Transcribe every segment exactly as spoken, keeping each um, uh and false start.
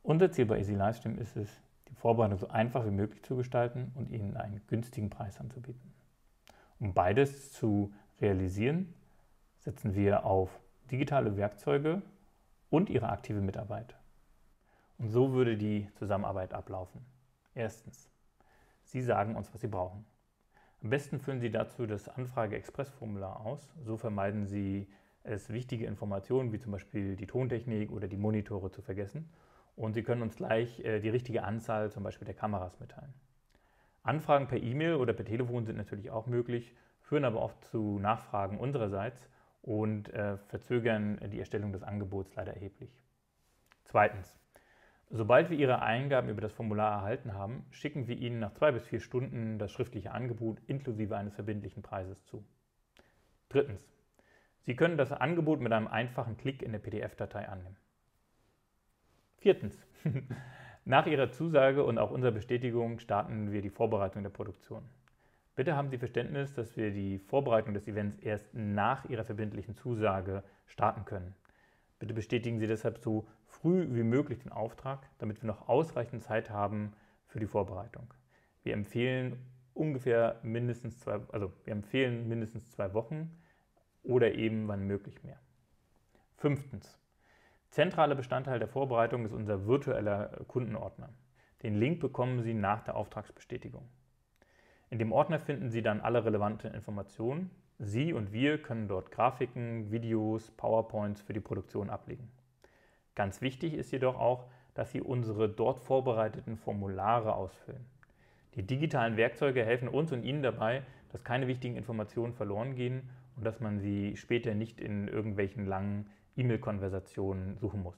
Unser Ziel bei Easy Livestream ist es, die Vorbereitung so einfach wie möglich zu gestalten und Ihnen einen günstigen Preis anzubieten. Um beides zu realisieren, setzen wir auf digitale Werkzeuge und Ihre aktive Mitarbeit. Und so würde die Zusammenarbeit ablaufen. Erstens, Sie sagen uns, was Sie brauchen. Am besten füllen Sie dazu das Anfrage-Express-Formular aus. So vermeiden Sie es, wichtige Informationen wie zum Beispiel die Tontechnik oder die Monitore zu vergessen. Und Sie können uns gleich äh, die richtige Anzahl zum Beispiel der Kameras mitteilen. Anfragen per E-Mail oder per Telefon sind natürlich auch möglich, führen aber oft zu Nachfragen unsererseits und äh, verzögern die Erstellung des Angebots leider erheblich. Zweitens. Sobald wir Ihre Eingaben über das Formular erhalten haben, schicken wir Ihnen nach zwei bis vier Stunden das schriftliche Angebot inklusive eines verbindlichen Preises zu. Drittens. Sie können das Angebot mit einem einfachen Klick in der P D F-Datei annehmen. Viertens. Nach Ihrer Zusage und auch unserer Bestätigung starten wir die Vorbereitung der Produktion. Bitte haben Sie Verständnis, dass wir die Vorbereitung des Events erst nach Ihrer verbindlichen Zusage starten können. Bitte bestätigen Sie deshalb so früh wie möglich den Auftrag, damit wir noch ausreichend Zeit haben für die Vorbereitung. Wir empfehlen ungefähr mindestens zwei, also wir empfehlen mindestens zwei Wochen oder eben wann möglich mehr. Fünftens. Zentraler Bestandteil der Vorbereitung ist unser virtueller Kundenordner. Den Link bekommen Sie nach der Auftragsbestätigung. In dem Ordner finden Sie dann alle relevanten Informationen. Sie und wir können dort Grafiken, Videos, PowerPoints für die Produktion ablegen. Ganz wichtig ist jedoch auch, dass Sie unsere dort vorbereiteten Formulare ausfüllen. Die digitalen Werkzeuge helfen uns und Ihnen dabei, dass keine wichtigen Informationen verloren gehen und dass man sie später nicht in irgendwelchen langen E-Mail-Konversationen suchen muss.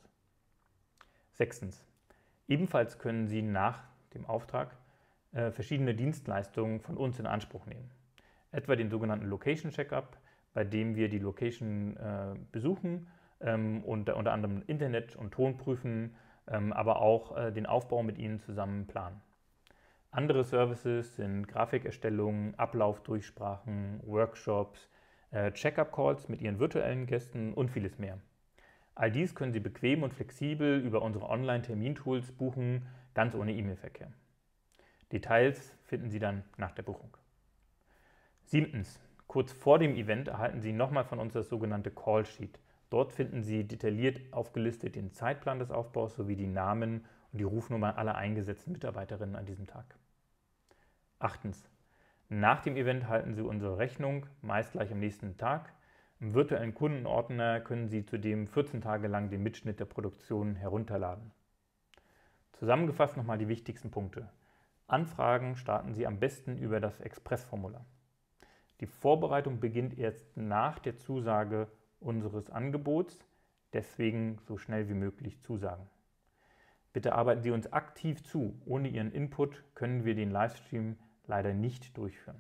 Sechstens. Ebenfalls können Sie nach dem Auftrag äh, verschiedene Dienstleistungen von uns in Anspruch nehmen. Etwa den sogenannten Location Checkup, bei dem wir die Location äh, besuchen ähm, und unter anderem Internet und Ton prüfen, ähm, aber auch äh, den Aufbau mit Ihnen zusammen planen. Andere Services sind Grafikerstellung, Ablaufdurchsprachen, Workshops, äh, Check-up-Calls mit Ihren virtuellen Gästen und vieles mehr. All dies können Sie bequem und flexibel über unsere Online-Termintools buchen, ganz ohne E-Mail-Verkehr. Details finden Sie dann nach der Buchung. Siebtens. Kurz vor dem Event erhalten Sie nochmal von uns das sogenannte Call-Sheet. Dort finden Sie detailliert aufgelistet den Zeitplan des Aufbaus sowie die Namen und die Rufnummern aller eingesetzten Mitarbeiterinnen an diesem Tag. Achtens. Nach dem Event erhalten Sie unsere Rechnung, meist gleich am nächsten Tag. Im virtuellen Kundenordner können Sie zudem vierzehn Tage lang den Mitschnitt der Produktion herunterladen. Zusammengefasst nochmal die wichtigsten Punkte. Anfragen starten Sie am besten über das Expressformular. Die Vorbereitung beginnt erst nach der Zusage unseres Angebots, deswegen so schnell wie möglich zusagen. Bitte arbeiten Sie uns aktiv zu. Ohne Ihren Input können wir den Livestream leider nicht durchführen.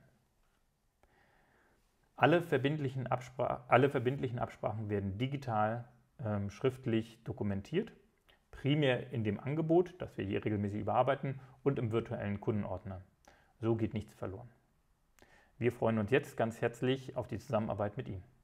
Alle verbindlichen, Abspra- alle verbindlichen Absprachen werden digital ähm, schriftlich dokumentiert, primär in dem Angebot, das wir hier regelmäßig überarbeiten, und im virtuellen Kundenordner. So geht nichts verloren. Wir freuen uns jetzt ganz herzlich auf die Zusammenarbeit mit Ihnen.